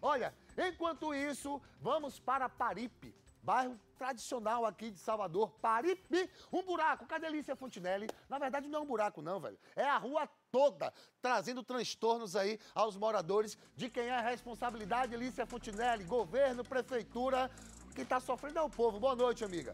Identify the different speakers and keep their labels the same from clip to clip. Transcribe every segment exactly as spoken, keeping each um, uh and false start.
Speaker 1: Olha, enquanto isso, vamos para Paripe, bairro tradicional aqui de Salvador. Paripe, um buraco. Cadê Lícia Fontinelli? Na verdade, não é um buraco não, velho. É a rua toda, trazendo transtornos aí aos moradores. De quem é a responsabilidade, Lícia Fontinelli, governo, prefeitura. Quem tá sofrendo é o povo. Boa noite, amiga.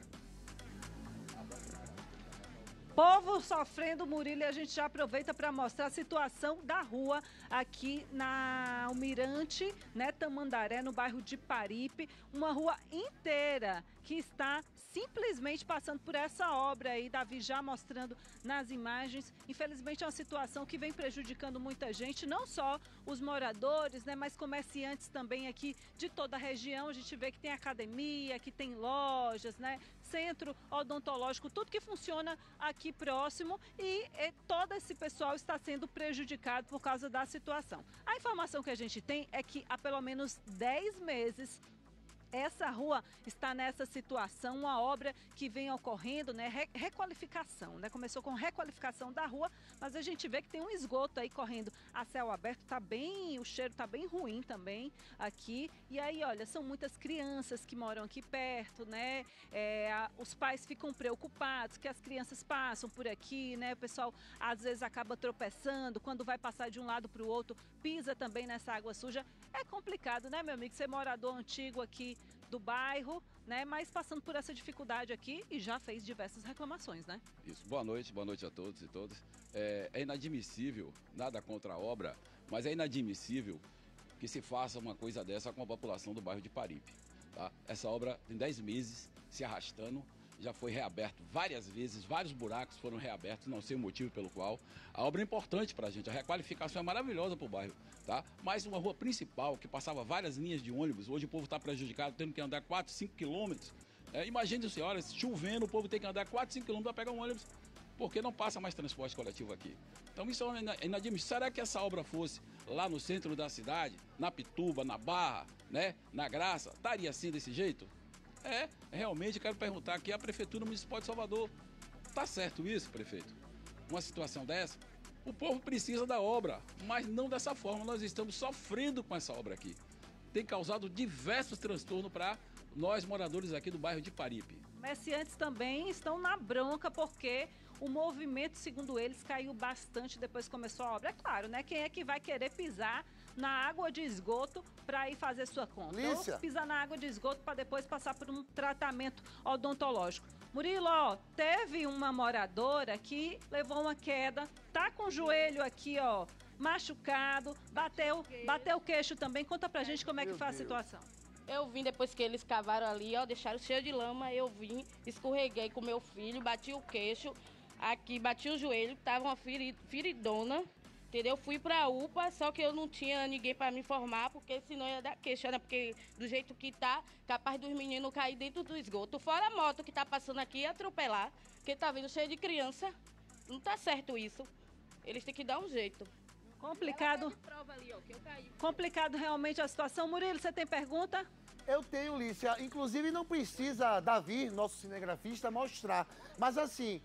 Speaker 2: Povo sofrendo, Murilo, e a gente já aproveita para mostrar a situação da rua aqui na Almirante, né, Tamandaré, no bairro de Paripe. Uma rua inteira que está simplesmente passando por essa obra aí, Davi já mostrando nas imagens. Infelizmente é uma situação que vem prejudicando muita gente, não só os moradores, né, mas comerciantes também aqui de toda a região. A gente vê que tem academia, que tem lojas, né, centro odontológico, tudo que funciona aqui aqui próximo e, e todo esse pessoal está sendo prejudicado por causa da situação. A informação que a gente tem é que há pelo menos dez meses essa rua está nessa situação, uma obra que vem ocorrendo, né, re requalificação, né, começou com requalificação da rua, mas a gente vê que tem um esgoto aí correndo a céu aberto, tá bem, o cheiro tá bem ruim também aqui, e aí, olha, são muitas crianças que moram aqui perto, né, é, a, os pais ficam preocupados que as crianças passam por aqui, né, o pessoal às vezes acaba tropeçando, quando vai passar de um lado para o outro, pisa também nessa água suja, é complicado, né, meu amigo, ser morador antigo aqui do bairro, né, mas passando por essa dificuldade aqui e já fez diversas reclamações, né?
Speaker 3: Isso, boa noite, boa noite a todos e todas. É, é inadmissível, nada contra a obra, mas é inadmissível que se faça uma coisa dessa com a população do bairro de Paripe, tá? Essa obra tem dez meses se arrastando, já foi reaberto várias vezes, vários buracos foram reabertos, não sei o motivo pelo qual. A obra é importante para a gente, a requalificação é maravilhosa para o bairro, tá? Mas uma rua principal que passava várias linhas de ônibus, hoje o povo está prejudicado, tendo que andar quatro, cinco quilômetros. É, imagine, senhoras, chovendo, o povo tem que andar quatro, cinco quilômetros para pegar um ônibus, porque não passa mais transporte coletivo aqui. Então isso é inadmissível. Será que essa obra fosse lá no centro da cidade, na Pituba, na Barra, né, na Graça, estaria assim desse jeito? É, realmente quero perguntar aqui à Prefeitura Municipal de Salvador, tá certo isso, prefeito? Uma situação dessa? O povo precisa da obra, mas não dessa forma. Nós estamos sofrendo com essa obra aqui. Tem causado diversos transtornos para nós moradores aqui do bairro de Paripe.
Speaker 2: Comerciantes também estão na bronca porque o movimento, segundo eles, caiu bastante depois que começou a obra. É claro, né? Quem é que vai querer pisar na água de esgoto para ir fazer sua compra?
Speaker 1: Lícia.
Speaker 2: Ou pisar na água de esgoto para depois passar por um tratamento odontológico. Murilo, ó, teve uma moradora que levou uma queda, tá com o joelho aqui, ó, machucado, bateu, bateu o queixo também. Conta pra gente como é que foi a situação.
Speaker 4: Eu vim depois que eles cavaram ali, ó, deixaram cheio de lama, eu vim, escorreguei com meu filho, bati o queixo, aqui bati o joelho, tava uma feri feridona, entendeu? Fui pra U P A, só que eu não tinha ninguém pra me informar, porque senão ia dar queixa, né? Porque do jeito que tá, capaz dos meninos cair dentro do esgoto. Fora a moto que tá passando aqui e atropelar, porque tá vindo cheio de criança, não tá certo isso. Eles têm que dar um jeito.
Speaker 2: Complicado.
Speaker 4: Ali, ó, que eu caí.
Speaker 2: Complicado realmente a situação. Murilo, você tem pergunta?
Speaker 1: Eu tenho, Lícia. Inclusive, não precisa Davi, nosso cinegrafista, mostrar. Mas, assim,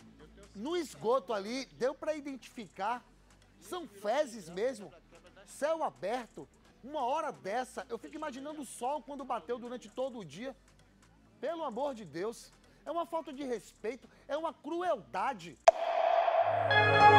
Speaker 1: no esgoto ali, deu para identificar. São fezes mesmo. Céu aberto. Uma hora dessa, eu fico imaginando o sol quando bateu durante todo o dia. Pelo amor de Deus. É uma falta de respeito. É uma crueldade.